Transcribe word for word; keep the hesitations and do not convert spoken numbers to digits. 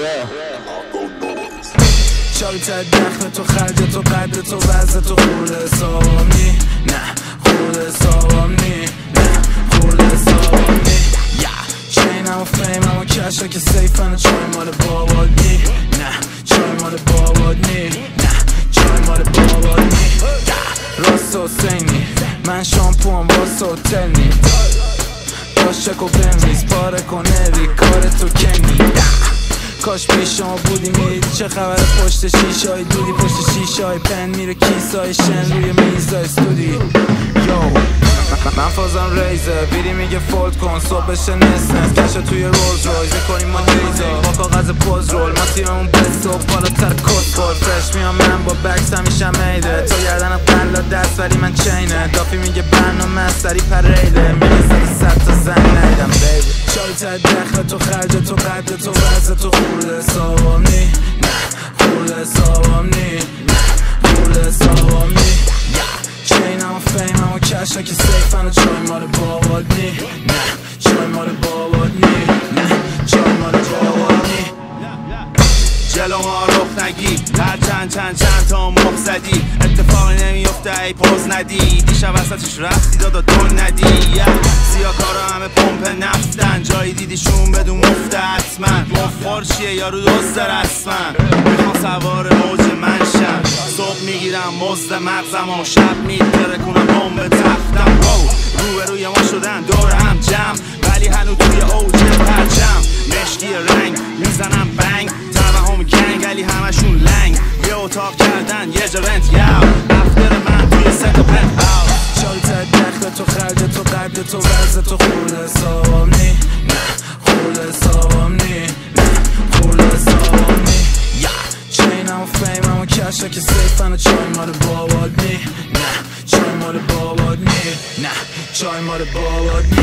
چاری تای دخل تو خرج تو قدر تو وزن تو خورده حسابم نی نه خورده حسابم نی نه خورده حسابم نی چینم و فیمم و کشا که سیفن و چای مال بابات نی نه چای مال بابات نی نه چای مال بابات نی راست حسینی من شامپوام واسه هتل نی باش چک و بنویس پاره کنه ری کار تو کنی کاش پیش شما بودی میدی چه خبر پشت شیشه های دودی پشت شیشه های پن میره کیسای شن روی میزای استودی یو من فازم ریزه بیری میگه فولد کن صبح بشه نسنس کشه توی رولز رویز میکنیم ما دیزا با کاغذ پوز رول ما تیممون بست و بالا تر کس بول فرش میام من با بکس همیشه میده تو گردنم قلا دست ولی من چینه دافی میگه برنامه سری پریده میگه سر ست تا زن نیدم بیبی چاری تای دخل تو خرج تو قدر تو وزن تو خورده حسابم نی نه خورده حسابم نی نه خورده حسابم نی چینم و فیمم و کشا که سیفن و چای مال بابات نی نه چای مال بابات نی نه چای مال بابات نی جلو ما رخ نگی هر چند چند چند تا مخ زدی اتفاقی نمیفته ای پوز ندی دیشب وسطش رفتی دادا دون ندی سیا کارا همه پمپ نفتن جایی دیدیشون بدون مفته حتما مفخور چیه یارو دوست رسمن میخوام سوار موج من شم صبح میگیرم مزد مغزم و شب میتره کنم بمب تفتم رو به روی ما شدن دور هم جمع ولی هنو توی اوج پرچم مشکی رنگ میزنم بنگ هم گنگ علی همشون لنگ یه اتاق کردن یه جرنت یاو افتر من توی ست و پنت هاوس چاری تای دخل تو خرج تو قدر تو وزن تو خورده حسابم نی نه خورده حسابم نی نه خورده حسابم نی چینم و فیمم و کشا که سیفن و چای مال بابات نی نه چای مال بابات نی نه چای مال بابات نی